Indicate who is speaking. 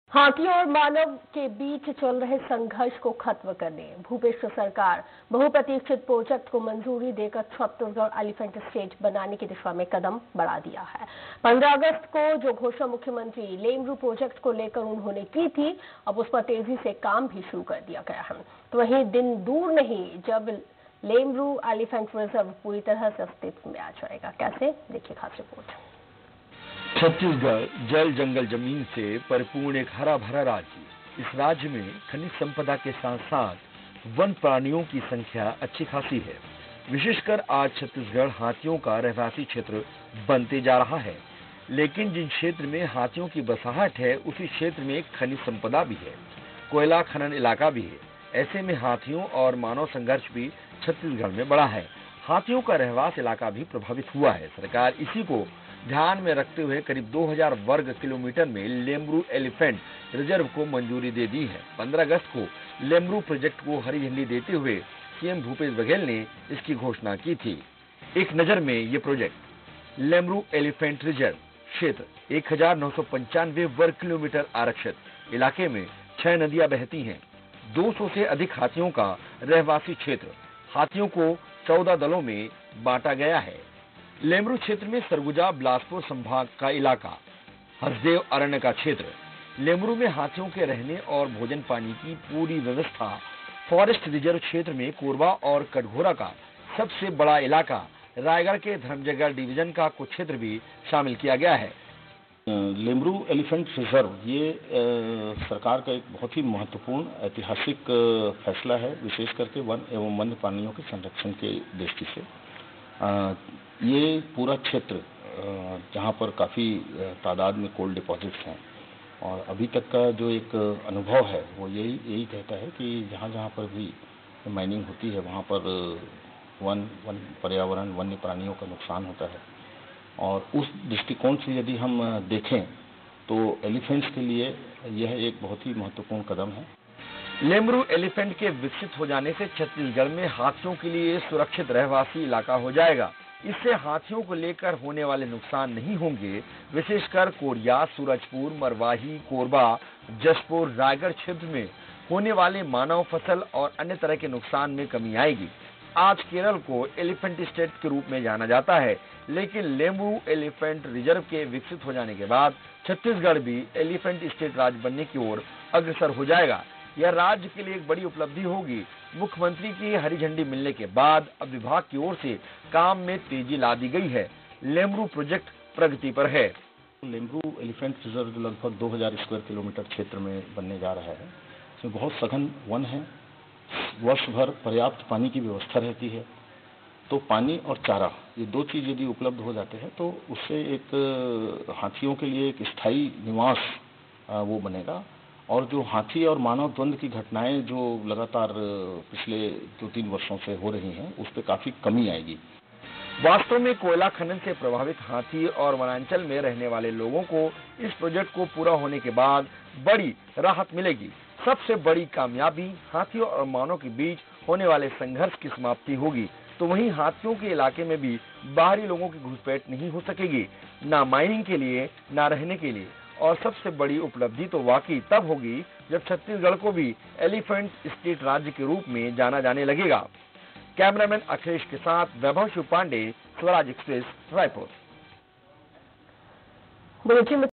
Speaker 1: हाथी और मानव के बीच चल रहे संघर्ष को खत्म करने भूपेश सरकार बहुप्रतीक्षित प्रोजेक्ट को मंजूरी देकर छत्तीसगढ़ एलिफेंट स्टेट बनाने की दिशा में कदम बढ़ा दिया है। 15 अगस्त को जो घोषणा मुख्यमंत्री लेमरू प्रोजेक्ट को लेकर उन्होंने की थी, अब उस पर तेजी से काम भी शुरू कर दिया गया है। तो वहीं दिन दूर नहीं जब लेमरू एलिफेंट रिजर्व पूरी तरह से अस्तित्व में आ जाएगा। कैसे, देखिए खास रिपोर्ट।
Speaker 2: छत्तीसगढ़ जल जंगल जमीन से परिपूर्ण एक हरा भरा राज्य। इस राज्य में खनिज संपदा के साथ साथ वन प्राणियों की संख्या अच्छी खासी है। विशेषकर आज छत्तीसगढ़ हाथियों का रहवासी क्षेत्र बनते जा रहा है, लेकिन जिन क्षेत्र में हाथियों की बसाहट है उसी क्षेत्र में खनिज संपदा भी है, कोयला खनन इलाका भी है। ऐसे में हाथियों और मानव संघर्ष भी छत्तीसगढ़ में बढ़ा है। हाथियों का रहवास इलाका भी प्रभावित हुआ है। सरकार इसी को ध्यान में रखते हुए करीब 2000 वर्ग किलोमीटर में लेमरू एलिफेंट रिजर्व को मंजूरी दे दी है। 15 अगस्त को लेमरू प्रोजेक्ट को हरी झंडी देते हुए सीएम भूपेश बघेल ने इसकी घोषणा की थी। एक नजर में ये प्रोजेक्ट लेमरू एलिफेंट रिजर्व क्षेत्र 1995 वर्ग किलोमीटर आरक्षित इलाके में 6 नदियां बहती हैं। 200 से अधिक हाथियों का रहवासी क्षेत्र। हाथियों को 14 दलों में बांटा गया है। लेमरू क्षेत्र में सरगुजा बिलासपुर संभाग का इलाका, हसदेव अरण्य का क्षेत्र। लेमरू में हाथियों के रहने और भोजन पानी की पूरी व्यवस्था। फॉरेस्ट रिजर्व क्षेत्र में कोरबा और कटघोरा का सबसे बड़ा इलाका, रायगढ़ के धर्मजयगढ़ डिवीजन का कुछ क्षेत्र भी शामिल किया गया है।
Speaker 3: लेमरू एलिफेंट रिजर्व ये सरकार का एक बहुत ही महत्वपूर्ण ऐतिहासिक फैसला है, विशेष करके वन एवं वन्य प्राणियों के संरक्षण के दृष्टि से। ये पूरा क्षेत्र जहाँ पर काफ़ी तादाद में कोल डिपॉजिट्स हैं और अभी तक का जो एक अनुभव है वो यही कहता है कि जहाँ जहाँ पर भी माइनिंग होती है वहाँ पर वन पर्यावरण वन्य प्राणियों का नुकसान होता है। और उस दृष्टिकोण से यदि हम देखें तो एलिफेंट्स के लिए यह एक बहुत ही महत्वपूर्ण कदम है।
Speaker 2: लेमरू एलिफेंट के विकसित हो जाने से छत्तीसगढ़ में हाथियों के लिए सुरक्षित रहवासी इलाका हो जाएगा। इससे हाथियों को लेकर होने वाले नुकसान नहीं होंगे। विशेषकर कोरिया, सूरजपुर, मरवाही, कोरबा, जशपुर, रायगढ़ क्षेत्र में होने वाले मानव, फसल और अन्य तरह के नुकसान में कमी आएगी। आज केरल को एलिफेंट स्टेट के रूप में जाना जाता है, लेकिन लेमरू एलिफेंट रिजर्व के विकसित हो जाने के बाद छत्तीसगढ़ भी एलिफेंट स्टेट राज्य बनने की ओर अग्रसर हो जाएगा। यह राज्य के लिए एक बड़ी उपलब्धि होगी। मुख्यमंत्री की हरी झंडी मिलने के बाद अब विभाग की ओर से काम में तेजी ला दी गई है। लेमरू प्रोजेक्ट प्रगति पर है।
Speaker 3: लेमरू एलिफेंट रिजर्व जो लगभग 2000 स्क्वायर किलोमीटर क्षेत्र में बनने जा रहा है, इसमें बहुत सघन वन है। वर्ष भर पर्याप्त पानी की व्यवस्था रहती है। तो पानी और चारा, ये दो चीज यदि उपलब्ध हो जाते हैं तो उससे एक हाथियों के लिए एक स्थायी निवास वो बनेगा। और जो हाथी और मानव द्वंद्व की घटनाएं जो लगातार पिछले 2-3 वर्षों से हो रही हैं, उस पर काफी कमी आएगी।
Speaker 2: वास्तव में कोयला खनन से प्रभावित हाथी और वनांचल में रहने वाले लोगों को इस प्रोजेक्ट को पूरा होने के बाद बड़ी राहत मिलेगी। सबसे बड़ी कामयाबी हाथियों और मानव के बीच होने वाले संघर्ष की समाप्ति होगी। तो वहीं हाथियों के इलाके में भी बाहरी लोगों की घुसपैठ नहीं हो सकेगी, ना माइनिंग के लिए, ना रहने के लिए। और सबसे बड़ी उपलब्धि तो वाकई तब होगी जब छत्तीसगढ़ को भी एलिफेंट स्टेट राज्य के रूप में जाना जाने लगेगा। कैमरामैन अखिलेश के साथ वैभव शिव पांडे, स्वराज एक्सप्रेस, रायपुर।